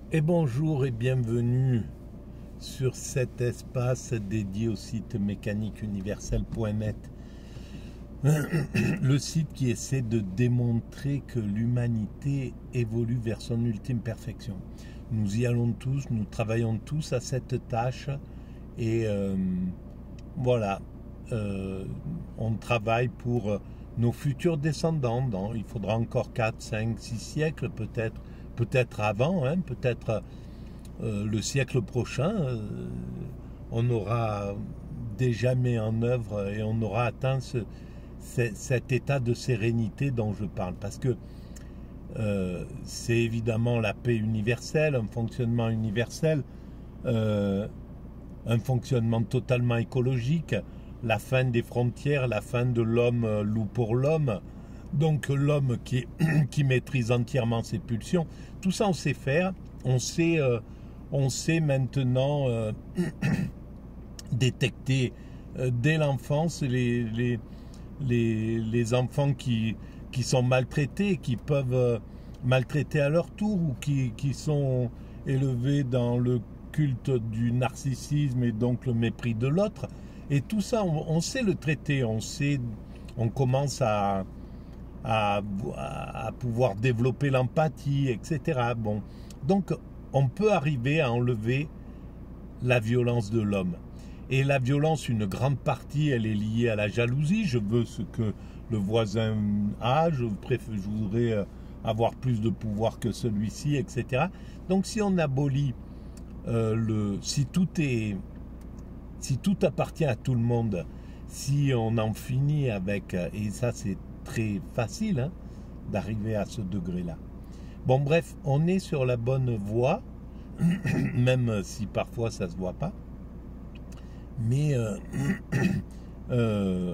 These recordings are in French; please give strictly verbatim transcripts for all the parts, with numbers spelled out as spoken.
Et bonjour et bienvenue sur cet espace dédié au site mécanique universelle point net, le site qui essaie de démontrer que l'humanité évolue vers son ultime perfection. Nous y allons tous, nous travaillons tous à cette tâche et euh, voilà, euh, on travaille pour nos futurs descendants. Dans, il faudra encore quatre, cinq, six siècles peut-être, peut-être avant, hein, peut-être euh, le siècle prochain, euh, on aura déjà mis en œuvre et on aura atteint ce, ce, cet état de sérénité dont je parle. Parce que euh, c'est évidemment la paix universelle, un fonctionnement universel, euh, un fonctionnement totalement écologique, la fin des frontières, la fin de l'homme loup pour l'homme, donc l'homme qui, qui maîtrise entièrement ses pulsions. Tout ça on sait faire, on sait, euh, on sait maintenant euh, détecter euh, dès l'enfance les, les, les, les enfants qui, qui sont maltraités, qui peuvent euh, maltraiter à leur tour ou qui, qui sont élevés dans le culte du narcissisme et donc le mépris de l'autre. Et tout ça, on, on sait le traiter, on sait, on commence à, à, à pouvoir développer l'empathie, et cetera. Bon, donc, on peut arriver à enlever la violence de l'homme. Et la violence, une grande partie, elle est liée à la jalousie. Je veux ce que le voisin a, je, préfère, je voudrais avoir plus de pouvoir que celui-ci, et cetera. Donc, si on abolit euh, le, si tout est Si tout appartient à tout le monde, si on en finit avec, et ça c'est très facile hein, d'arriver à ce degré-là. Bon bref, on est sur la bonne voie, même si parfois ça ne se voit pas, mais euh, euh,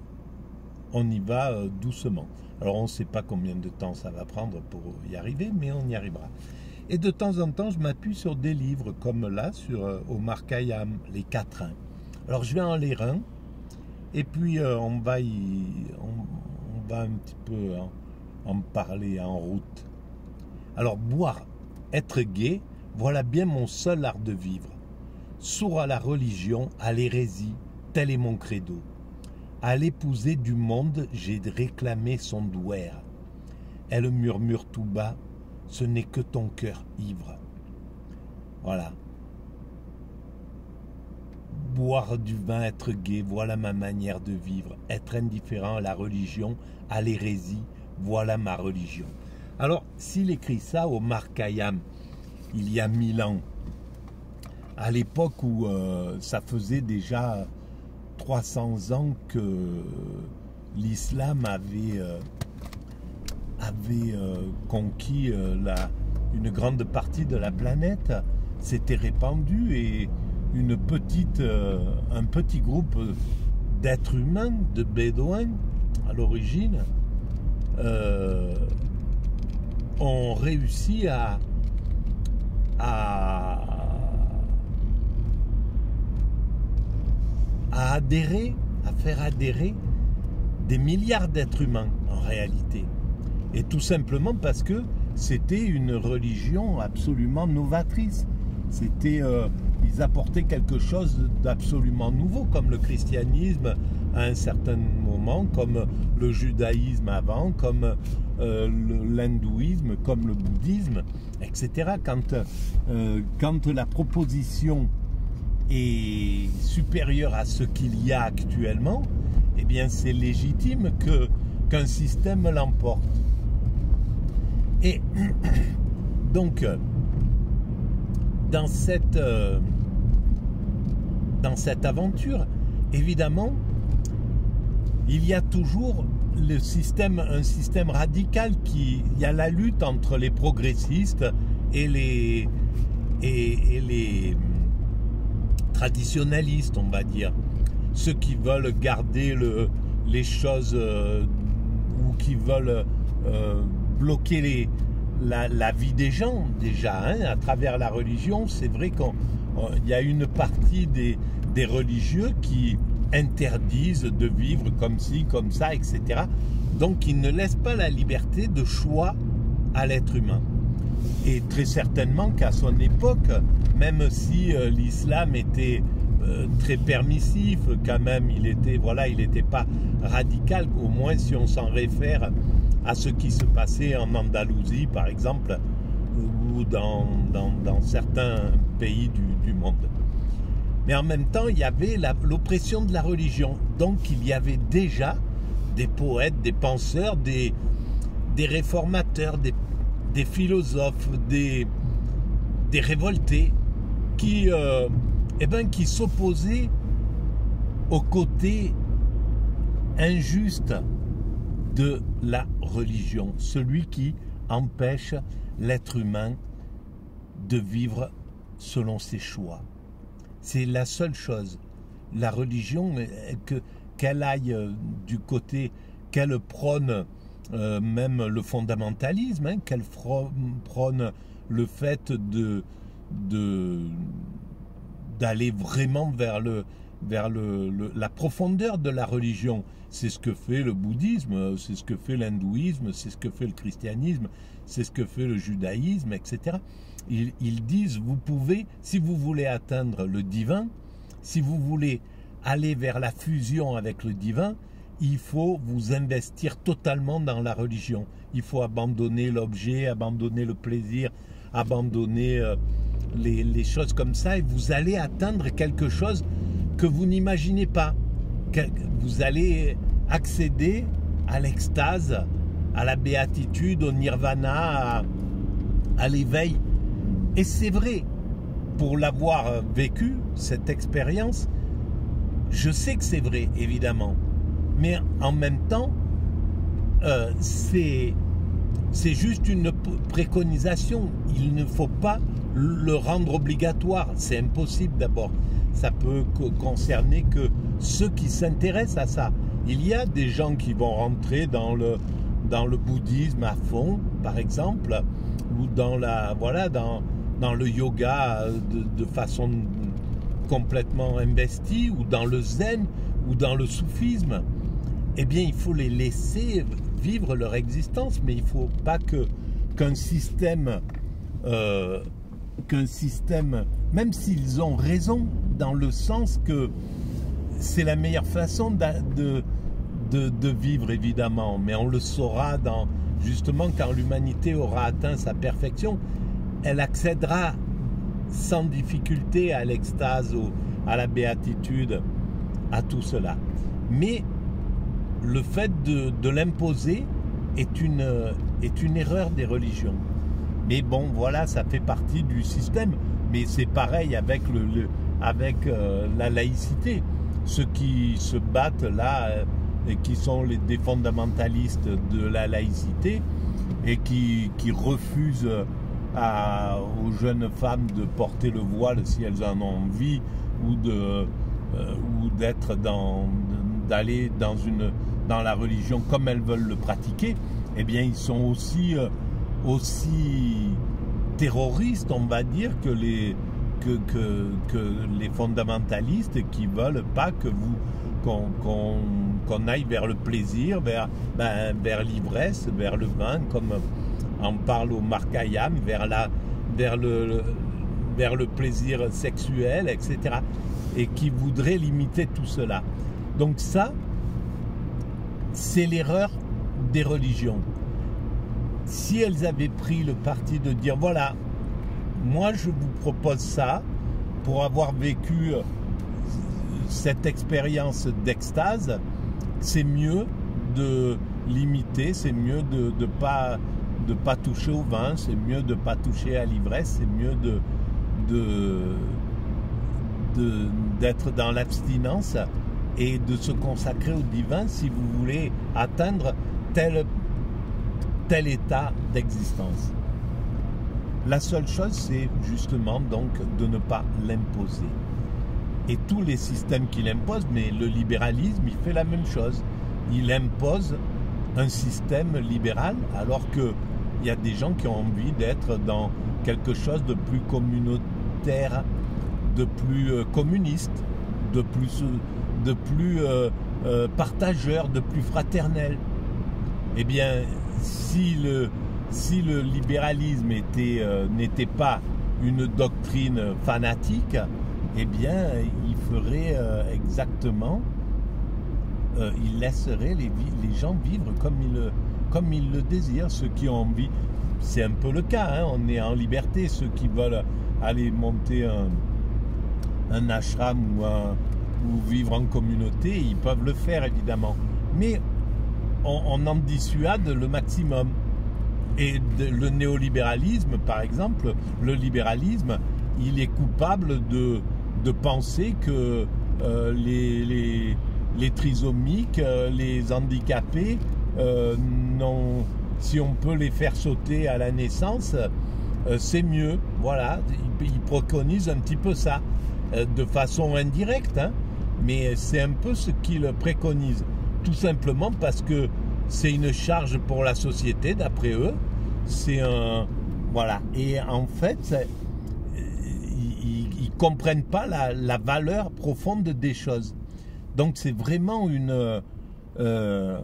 on y va euh, doucement. Alors on ne sait pas combien de temps ça va prendre pour y arriver, mais on y arrivera. Et de temps en temps, je m'appuie sur des livres, comme là, sur euh, Omar Khayyam, Les Quatrains. Alors, je vais en lire un, et puis euh, on, va y, on, on va un petit peu en, en parler en route. Alors, boire, être gai, voilà bien mon seul art de vivre. Sourd à la religion, à l'hérésie, tel est mon credo. À l'épousée du monde, j'ai réclamé son douer. Elle murmure tout bas, ce n'est que ton cœur ivre. Voilà. Boire du vin, être gai, voilà ma manière de vivre. Être indifférent à la religion, à l'hérésie, voilà ma religion. Alors, s'il écrit ça, Omar Khayyam, il y a mille ans, à l'époque où euh, ça faisait déjà trois cents ans que l'islam avait... Euh, avait euh, conquis euh, la, une grande partie de la planète, s'était répandu et une petite, euh, un petit groupe d'êtres humains, de bédouins à l'origine, euh, ont réussi à, à, à adhérer, à faire adhérer des milliards d'êtres humains en réalité. Et tout simplement parce que c'était une religion absolument novatrice. C'était, euh, ils apportaient quelque chose d'absolument nouveau, comme le christianisme à un certain moment, comme le judaïsme avant, comme euh, l'hindouisme, comme le bouddhisme, et cetera. Quand, euh, quand la proposition est supérieure à ce qu'il y a actuellement, eh bien c'est légitime que, qu'un système l'emporte. Et donc, dans cette, euh, dans cette aventure, évidemment, il y a toujours le système, un système radical qui, il y a la lutte entre les progressistes et les, et, et les traditionalistes, on va dire, ceux qui veulent garder le, les choses euh, ou qui veulent euh, bloquer les, la, la vie des gens déjà hein, à travers la religion. C'est vrai qu'il y a une partie des, des religieux qui interdisent de vivre comme ci, comme ça, et cetera. Donc ils ne laissent pas la liberté de choix à l'être humain. Et très certainement qu'à son époque, même si euh, l'islam était euh, très permissif, quand même, il était, voilà, il n'était pas radical, au moins si on s'en réfère à ce qui se passait en Andalousie, par exemple, ou dans, dans, dans certains pays du, du monde. Mais en même temps, il y avait l'oppression de la religion. Donc, il y avait déjà des poètes, des penseurs, des, des réformateurs, des, des philosophes, des, des révoltés qui, euh, eh ben, qui s'opposaient au côté injuste de la religion, celui qui empêche l'être humain de vivre selon ses choix. C'est la seule chose. La religion, que, qu'elle aille du côté, qu'elle prône euh, même le fondamentalisme, hein, qu'elle prône le fait de, de, d'aller vraiment vers, le, vers le, le, la profondeur de la religion. C'est ce que fait le bouddhisme, c'est ce que fait l'hindouisme, c'est ce que fait le christianisme, c'est ce que fait le judaïsme, et cetera. Ils, ils disent, vous pouvez, si vous voulez atteindre le divin, si vous voulez aller vers la fusion avec le divin, il faut vous investir totalement dans la religion. Il faut abandonner l'objet, abandonner le plaisir, abandonner euh, les, les choses comme ça, et vous allez atteindre quelque chose que vous n'imaginez pas. Vous allez accéder à l'extase, à la béatitude, au nirvana, à, à l'éveil. Et c'est vrai, pour l'avoir vécu, cette expérience, je sais que c'est vrai, évidemment. Mais en même temps, euh, c'est, c'est juste une préconisation. Il ne faut pas le rendre obligatoire. C'est impossible d'abord. Ça peut concerner que ceux qui s'intéressent à ça. Il y a des gens qui vont rentrer dans le, dans le bouddhisme à fond, par exemple, ou dans, la, voilà, dans, dans le yoga de, de façon complètement investie, ou dans le zen, ou dans le soufisme. Eh bien, il faut les laisser vivre leur existence, mais il ne faut pas que, qu'un système... Euh, qu'un système, même s'ils ont raison, dans le sens que c'est la meilleure façon de, de, de vivre, évidemment, mais on le saura dans, justement quand l'humanité aura atteint sa perfection, elle accédera sans difficulté à l'extase, à la béatitude, à tout cela. Mais le fait de, de l'imposer est une, est une erreur des religions. Mais bon, voilà, ça fait partie du système. Mais c'est pareil avec, le, le, avec euh, la laïcité. Ceux qui se battent là, euh, et qui sont les, des fondamentalistes de la laïcité, et qui, qui refusent à, aux jeunes femmes de porter le voile si elles en ont envie, ou, de, euh, ou d'être dans, d'aller dans, une, dans la religion comme elles veulent le pratiquer, eh bien, ils sont aussi... Euh, aussi terroristes, on va dire, que les, que, que, que les fondamentalistes qui ne veulent pas que vous, qu'on, qu'on, qu'on aille vers le plaisir, vers, ben, vers l'ivresse, vers le vin, comme on parle au Markayam, vers, la, vers, le, le, vers le plaisir sexuel, et cetera. Et qui voudraient limiter tout cela. Donc ça, c'est l'erreur des religions. Si elles avaient pris le parti de dire, voilà, moi je vous propose ça, pour avoir vécu cette expérience d'extase, c'est mieux de limiter, c'est mieux de ne pas, de pas toucher au vin, c'est mieux de ne pas toucher à l'ivresse, c'est mieux de, de, de, d'être dans l'abstinence et de se consacrer au divin si vous voulez atteindre tel tel état d'existence. La seule chose, c'est justement donc de ne pas l'imposer. Et tous les systèmes qui l'imposent, mais le libéralisme, il fait la même chose. Il impose un système libéral, alors qu'il y a des gens qui ont envie d'être dans quelque chose de plus communautaire, de plus euh, communiste, de plus, de plus euh, euh, partageur, de plus fraternel. Eh bien, si, le, si le libéralisme était, euh, n'était pas une doctrine fanatique, eh bien, il ferait euh, exactement, euh, il laisserait les, les gens vivre comme ils, comme ils le désirent, ceux qui ont envie. C'est un peu le cas, hein, on est en liberté, ceux qui veulent aller monter un, un ashram ou, un, ou vivre en communauté, ils peuvent le faire évidemment. Mais on, on en dissuade le maximum. Et de, le néolibéralisme, par exemple, le libéralisme, il est coupable de, de penser que euh, les, les, les trisomiques, euh, les handicapés, euh, non, si on peut les faire sauter à la naissance, euh, c'est mieux. Voilà, il, il préconise un petit peu ça, euh, de façon indirecte, hein, mais c'est un peu ce qu'il préconise. Tout simplement parce que c'est une charge pour la société, d'après eux. C'est un... Voilà. Et en fait, ils ne comprennent pas la, la valeur profonde des choses. Donc c'est vraiment une, euh,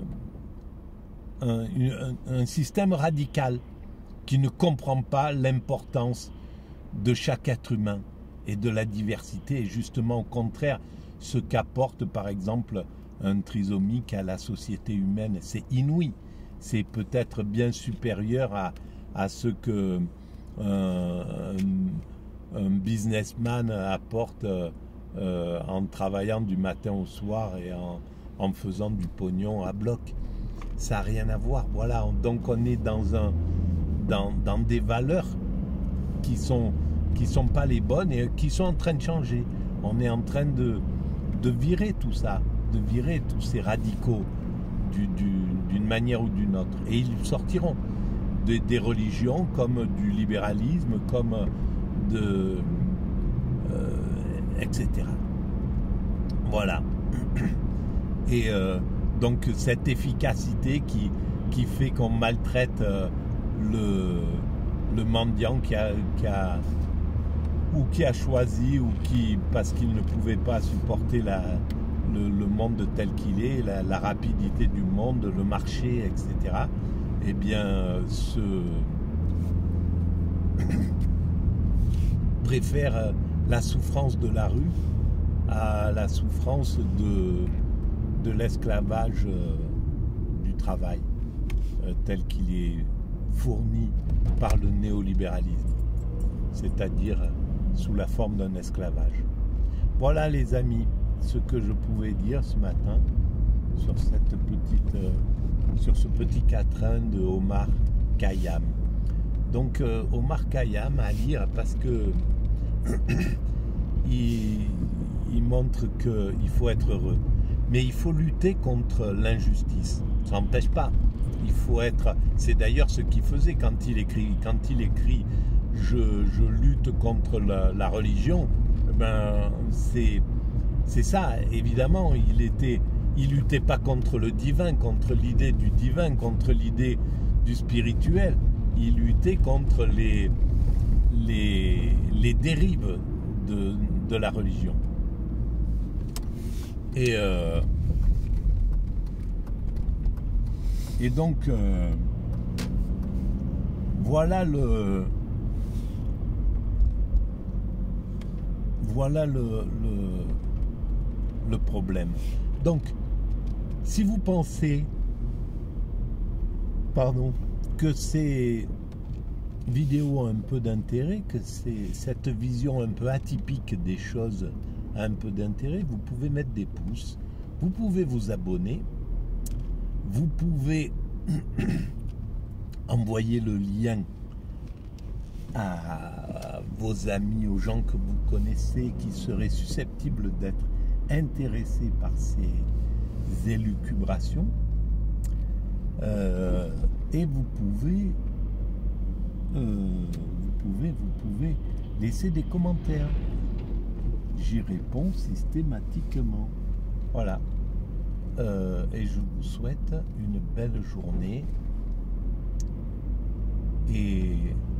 un, une, un système radical qui ne comprend pas l'importance de chaque être humain et de la diversité. Et justement, au contraire, ce qu'apporte par exemple un trisomique à la société humaine, c'est inouï. C'est peut-être bien supérieur à, à ce que euh, un, un businessman apporte euh, en travaillant du matin au soir et en, en faisant du pognon à bloc. Ça n'a rien à voir. Voilà, donc on est dans, un, dans, dans des valeurs qui sont, qui sont pas les bonnes et qui sont en train de changer. On est en train de, de virer tout ça, de virer tous ces radicaux du, du, d'une manière ou d'une autre. Et ils sortiront de, des religions comme du libéralisme, comme de... Euh, et cetera. Voilà. Et euh, donc cette efficacité qui, qui fait qu'on maltraite euh, le, le mendiant qui a, qui a ou qui a choisi ou qui, parce qu'il ne pouvait pas supporter la, le, le monde tel qu'il est, la, la rapidité du monde, le marché, et cetera, eh bien, se préfère la souffrance de la rue à la souffrance de, de l'esclavage euh, du travail, euh, tel qu'il est fourni par le néolibéralisme, c'est-à-dire sous la forme d'un esclavage. Voilà les amis, ce que je pouvais dire ce matin sur cette petite, euh, sur ce petit quatrain de Omar Khayyam. Donc euh, Omar Khayyam à lire parce que il, il montre qu'il faut être heureux, mais il faut lutter contre l'injustice. Ça n'empêche pas. Il faut être. C'est d'ailleurs ce qu'il faisait quand il écrit. Quand il écrit. Je, je lutte contre la, la religion, ben, c'est, c'est ça, évidemment, il était, il luttait pas contre le divin, contre l'idée du divin, contre l'idée du spirituel, il luttait contre les, les, les dérives de, de la religion. Et, euh, et donc, euh, voilà le... Voilà le, le, le problème. Donc, si vous pensez, pardon, que ces vidéos ont un peu d'intérêt, que c'est cette vision un peu atypique des choses a un peu d'intérêt, vous pouvez mettre des pouces, vous pouvez vous abonner, vous pouvez envoyer le lien à vos amis, aux gens que vous connaissez qui seraient susceptibles d'être intéressés par ces élucubrations, euh, et vous pouvez, euh, vous pouvez, vous pouvez laisser des commentaires. J'y réponds systématiquement. Voilà. Euh, et je vous souhaite une belle journée et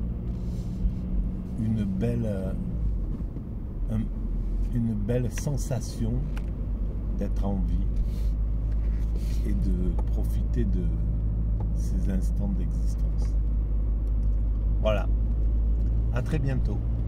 une belle, euh, une belle sensation d'être en vie et de profiter de ces instants d'existence. Voilà. À très bientôt.